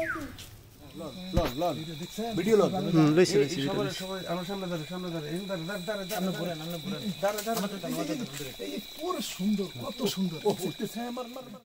Video loan লইছি সবাই আমার সামনে দাঁড়া এই দাঁড়া পুরো সুন্দর, কত সুন্দর।